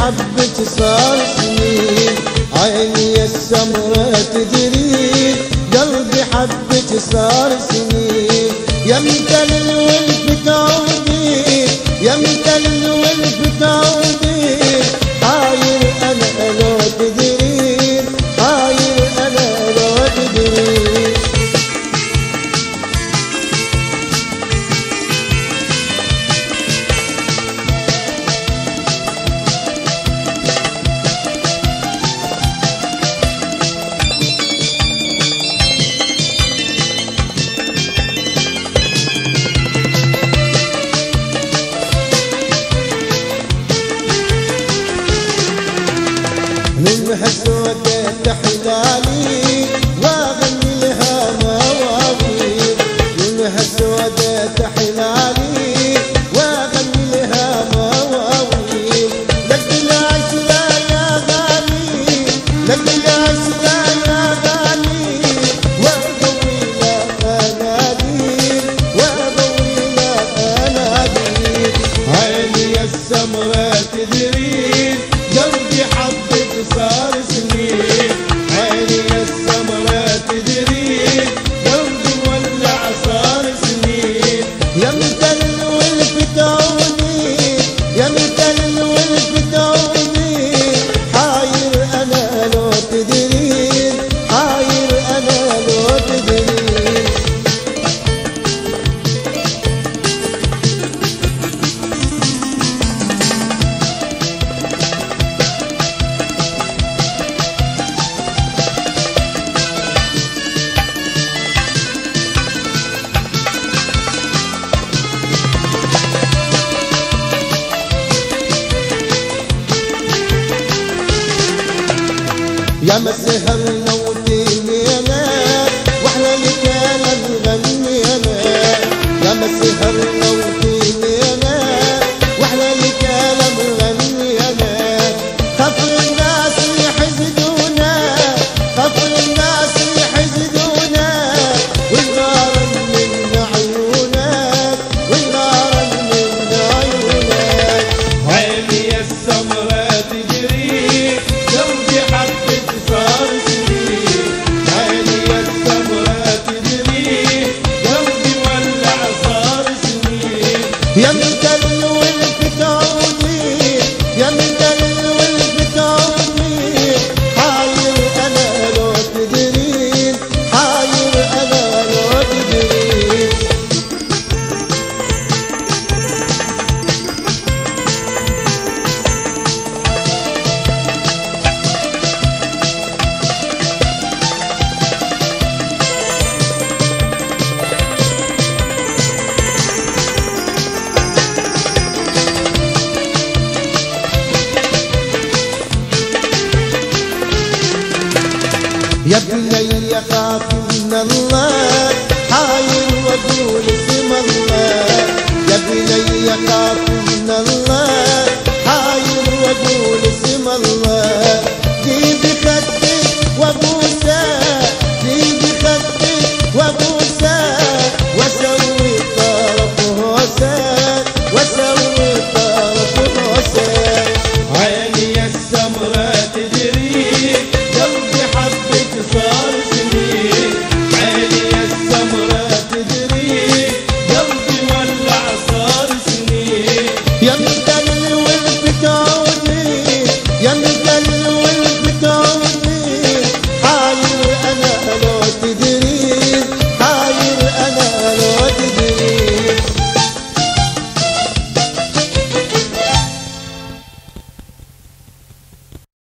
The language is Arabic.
حبك صار سنين، عيني يا السمرة تدري قلبي حبك صار سنين. يمتى للولف تعودي، يمتى للولف تعودي، حاير انا لو تدرين، حاير انا لو تدرين. لونها سودة تحلالي واغني لها مواويل، لونها سودة تحلالي واغني لها مواويل. لك العشرة يا غالي، لك العشرة يا غالي، واضوي لها اناديل، واضوي لها اناديل. عيني يا السمرة تدرين قلبي حبك صار سنين، عيني يا السمرة تدرين قلبي ولع صار سنين. يمتى للولف تعودي، يمتى للولف تعودي، حاير انا لو تدرين، حاير انا لو تدرين. يا مسهر نوتيني انا واحلى لك انا نغني انا، يا مسهر نوتيني انا واحلى لك انا نغني انا. خاف الناس يحسدونا، خاف الناس يحسدونا، ويغارن من عيونك، ويغارن من عيونك. عيني يا السمرة تجري قلبي حبك صار سنين، عيني يا السمرة تدري قلبي ولع صار سنين. يمتى للولف تعودي، يمتى للولف تعودي، حاير انا لو تدرين، حاير انا لو تدرين. يا بني خاف من الله، حاير